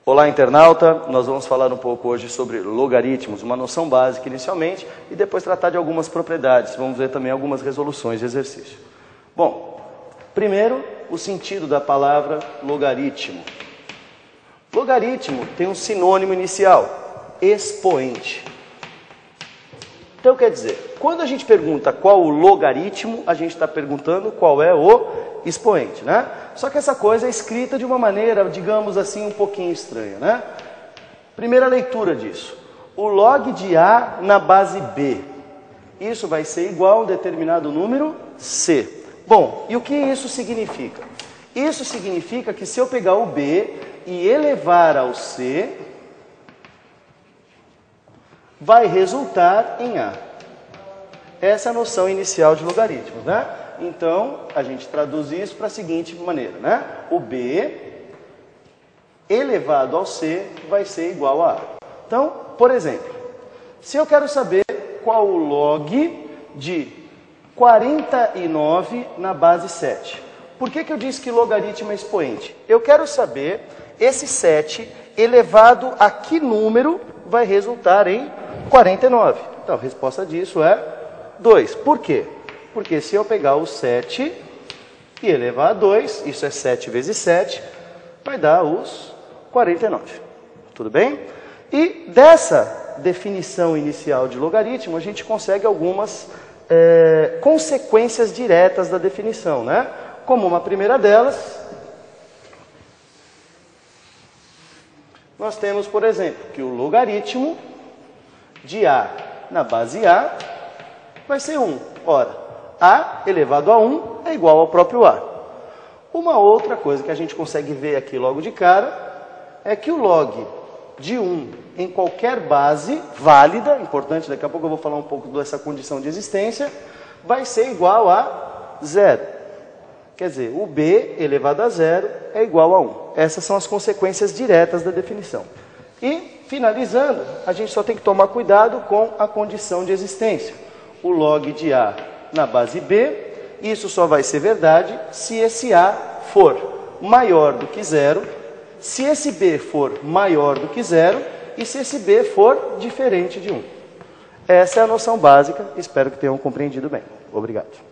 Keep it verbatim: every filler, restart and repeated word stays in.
Olá, internauta! Nós vamos falar um pouco hoje sobre logaritmos, uma noção básica inicialmente, e depois tratar de algumas propriedades. Vamos ver também algumas resoluções de exercício. Bom, primeiro, o sentido da palavra logaritmo. Logaritmo tem um sinônimo inicial, expoente. Então, quer dizer, quando a gente pergunta qual o logaritmo, a gente está perguntando qual é o expoente, né? Só que essa coisa é escrita de uma maneira, digamos assim, um pouquinho estranha, né? Primeira leitura disso. O log de A na base B. Isso vai ser igual a um determinado número C. Bom, e o que isso significa? Isso significa que se eu pegar o B e elevar ao C, vai resultar em A. Essa é a noção inicial de logaritmos, né? Então, a gente traduz isso para a seguinte maneira, né? O B elevado ao C vai ser igual a A. Então, por exemplo, se eu quero saber qual o log de quarenta e nove na base sete. Por que que eu disse que logaritmo é expoente? Eu quero saber esse sete elevado a que número vai resultar em quarenta e nove. Então, a resposta disso é dois. Por quê? Porque se eu pegar o sete e elevar a dois, isso é sete vezes sete, vai dar os quarenta e nove. Tudo bem? E dessa definição inicial de logaritmo, a gente consegue algumas é, consequências diretas da definição, né? Como uma primeira delas, nós temos, por exemplo, que o logaritmo de A na base A vai ser um. Ora, A elevado a um é igual ao próprio A. Uma outra coisa que a gente consegue ver aqui logo de cara é que o log de um em qualquer base válida, importante, daqui a pouco eu vou falar um pouco dessa condição de existência, vai ser igual a zero. Quer dizer, o B elevado a zero é igual a um. Essas são as consequências diretas da definição. E, finalizando, a gente só tem que tomar cuidado com a condição de existência. O log de A na base B, isso só vai ser verdade se esse A for maior do que zero, se esse B for maior do que zero e se esse B for diferente de um. Essa é a noção básica, espero que tenham compreendido bem. Obrigado.